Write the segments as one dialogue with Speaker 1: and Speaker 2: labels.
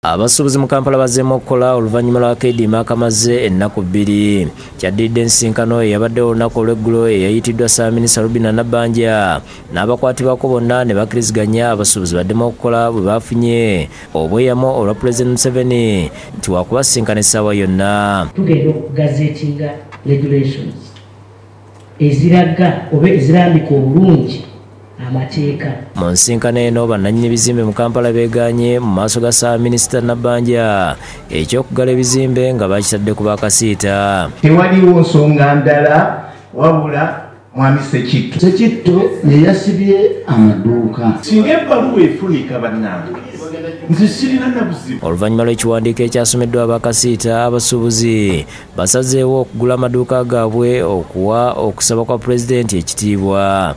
Speaker 1: Abasuubuzi mu Kampala bazzeemu okukola oluvannyuma lwa keediima akamaze ennaku 2. Kyaddiridde ensisinkano eyabaddewo olunaku olw'eggulo eyayitiddwa Ssaabaminisita Rubina Nabbanja n'abakwatibwako bonna ne bakkiriziganya abasuubuzi baddemu okukola bwe baafunye obweyamo olwa Pulezidenti Museveni nti wakubasisinkana essaawa yonna.
Speaker 2: Tugenda okugazeetinga regulations eziraga oba ezirambika obulungi amateeka.
Speaker 1: Mu nsisinkano eno bannannyini bizimbe mu Kampala beeganye mu maaso ga Ssaabaminisita Nabbanja eky'okugala ebizimbe nga bakitadde ku bakasiita.
Speaker 3: Tewaliwo nsonga ndala wabula Mwami Sekitto
Speaker 4: ye yasibye amaduuka.
Speaker 3: Singa ebbaluwa efunika bannange nze sirina na buzibu.
Speaker 1: Oluvannyuma lw'ekiwandiiko ekyasomeddwa abakasiita, abasuubuzi basazeewo okugula amaduuka gaabwe okuwa okusaba kwa Pulezidenti ekitiibwa.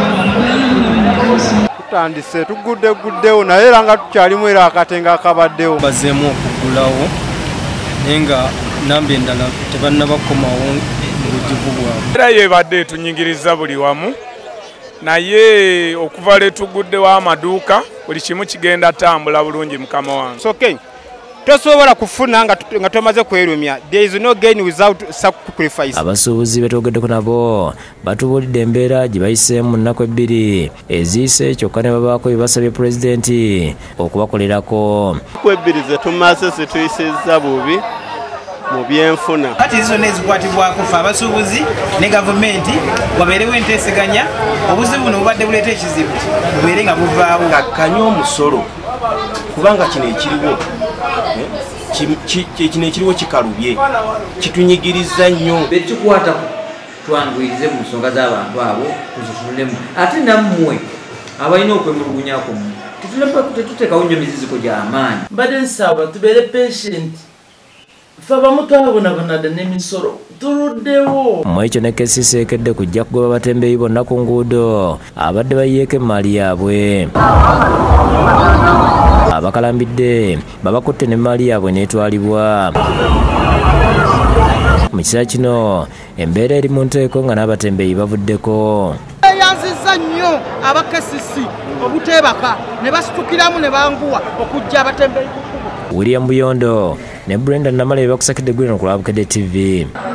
Speaker 5: Tutandise tuguddewo naye era nga tukyalimu era akatenga akabaddewo.
Speaker 6: Bazzeemu okugulawo naye nga namba endala tebannabakomawo mu bugivu bwabwe.
Speaker 7: Era yebadde tunyingiriza buli wamu naye okuva lwe tuguddewo amaduuka buli kimu kigenda tambula bulungi mukama wange.
Speaker 5: It's okay. Tosobola kufuna nga tomaze kwerumya. There is no gain without sacrifice.
Speaker 1: Abasuubuzi betwogeddeko nabo batubuulidde embeera gye bayiseemu mu nnaku 2 eziyise kyokka ne babaako bye basabye Pulezidenti okubakolerako.
Speaker 8: Kwebirize tumaze zituyisizza bubi mu byenfuna.
Speaker 9: Kati zonna ezikwatibwako ffe abasuubuzi ne gavumenti wabeerewo enteeseganya obuzibu buno bubadde buleeta ekizibu bubeere nga buvaawo.
Speaker 8: Kakkanye omusolo kubanga kino ekiriwo kikalubye kitunyigiriza nnyo.
Speaker 10: Betukwata twanguyirize mu nsonga z'abantu abo tuzifunulemu ate nammwe abalina okwemulugunyako tetuteekawo nnyo miziziko gy'amaanyi.
Speaker 11: Mbadde nsaba tubeere patient ffe abamutwabonabonadde n'emisolo tuluddewo.
Speaker 1: Mu ekyo ne KCCA ekedde kujja kugoba abatembeeyi bonna ku nguudo abadde bayiyeeko emmaali yaabwe. Abakalambidde babakutte n'emmaali yaabwe n'etwalibwa. Mu kiseera kino embeera eri mu nteeko nga n'abatembeeyi bavuddeko.
Speaker 12: Yanziza nnyo aba KCCA obuteebaka ne basitukiramu ne banguwa okujja abatembeeyi.
Speaker 1: William Buyondo ne Brenda Namale bakusakidde gwino ku Lwabukedde TV.